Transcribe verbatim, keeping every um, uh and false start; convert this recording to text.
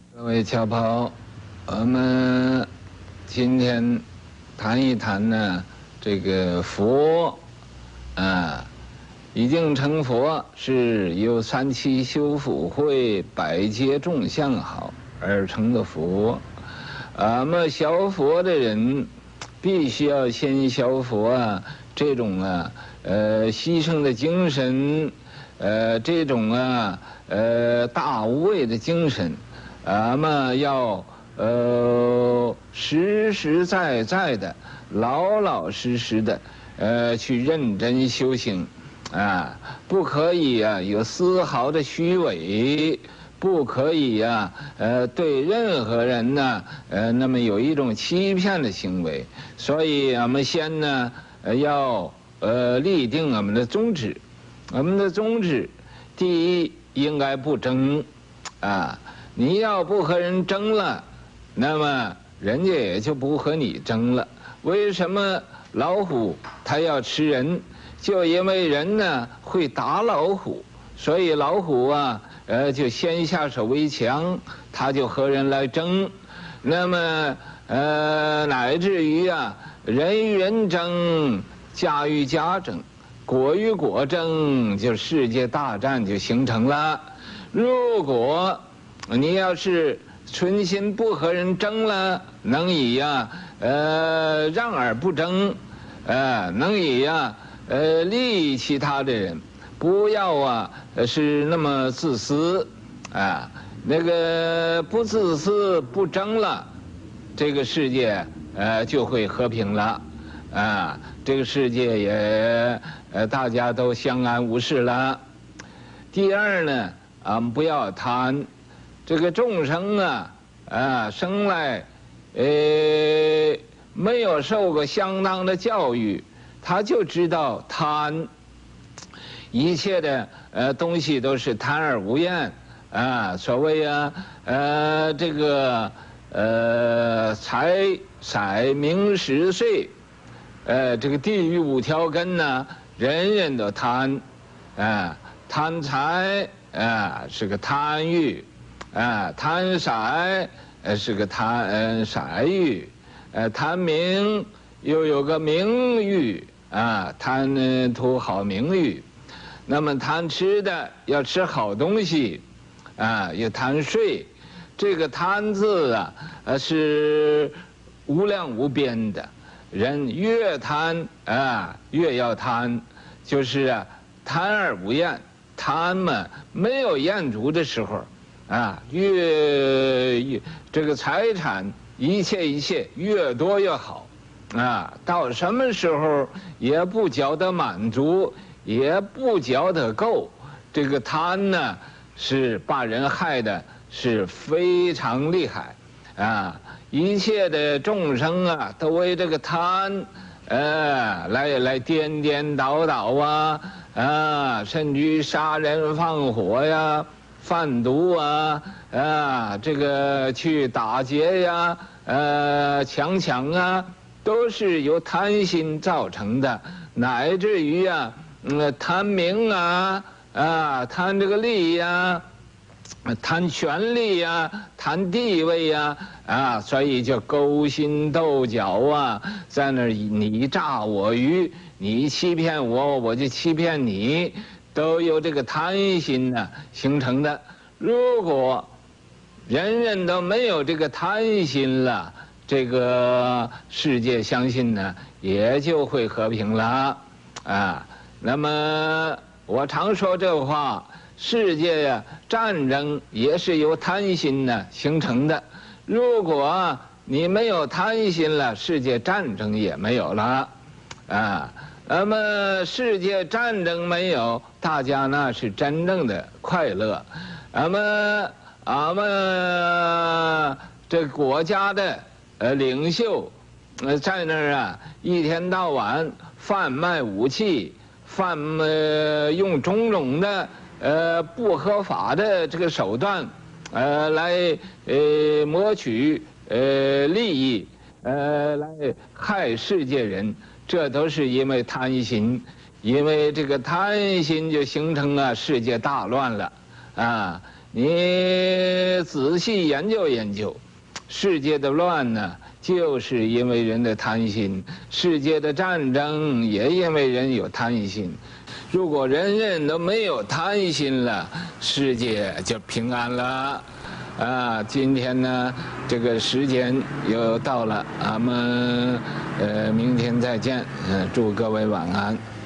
各位侨胞，我们今天谈一谈呢，这个佛啊，已经成佛是由三七修福慧、百劫众相好而成的佛。我们学佛的人，必须要先学佛啊，这种啊，呃，牺牲的精神，呃，这种啊，呃，大无畏的精神。俺们要呃实实在在的、老老实实的呃去认真修行，啊，不可以啊有丝毫的虚伪，不可以啊呃对任何人呢呃那么有一种欺骗的行为。所以俺们先呢呃要呃立定我们的宗旨，我们的宗旨，第一应该不争，啊。你要不和人争了，那么人家也就不和你争了。为什么老虎它要吃人？就因为人呢会打老虎，所以老虎啊，呃，就先下手为强，他就和人来争。那么，呃，乃至于啊，人与人争，家与家争，国与国争，就世界大战就形成了。如果你要是存心不和人争了，能以呀、啊，呃，让而不争，呃，能以呀、啊，呃，利益其他的人，不要啊，是那么自私，啊，那个不自私不争了，这个世界呃就会和平了，啊，这个世界也呃大家都相安无事了。第二呢，啊，不要贪。这个众生啊，啊，生来，呃，没有受过相当的教育，他就知道贪，一切的呃东西都是贪而无厌啊。所谓啊，呃，这个呃财色名食睡，呃，这个地狱五条根呢，人人都贪，啊，贪财啊是个贪欲。啊，贪色，呃，是个贪呃色欲，呃，贪名又有个名誉啊，贪呃图好名誉。那么贪吃的要吃好东西，啊，又贪睡。这个贪字啊，呃，是无量无边的。人越贪啊，越要贪，就是啊，贪而无厌。贪嘛，没有厌足的时候。啊，越越这个财产一切一切越多越好，啊，到什么时候也不觉得满足，也不觉得够。这个贪呢，是把人害的是非常厉害，啊，一切的众生啊，都为这个贪，呃，来来颠颠倒倒啊，啊，甚至于杀人放火呀。贩毒啊，啊，这个去打劫呀，呃，强抢啊，都是由贪心造成的，乃至于啊，嗯，贪名啊，啊，贪这个利呀，贪权力呀，贪地位呀，啊，所以就勾心斗角啊，在那儿你诈我愚，你欺骗我，我就欺骗你。都由这个贪心呢形成的。如果人人都没有这个贪心了，这个世界相信呢也就会和平了啊。那么我常说这话，世界呀、啊、战争也是由贪心呢形成的。如果你没有贪心了，世界战争也没有了啊。那么世界战争没有，大家呢是真正的快乐。那么俺们这国家的呃领袖，呃在那儿啊一天到晚贩卖武器，贩呃用种种的呃不合法的这个手段，呃来呃谋取呃利益，呃来害世界人。这都是因为贪心，因为这个贪心就形成了世界大乱了，啊！ 你仔细研究研究，世界的乱呢，就是因为人的贪心；世界的战争也因为人有贪心。如果人人都没有贪心了，世界就平安了。啊，今天呢，这个时间又到了，俺们呃明天再见。呃，祝各位晚安。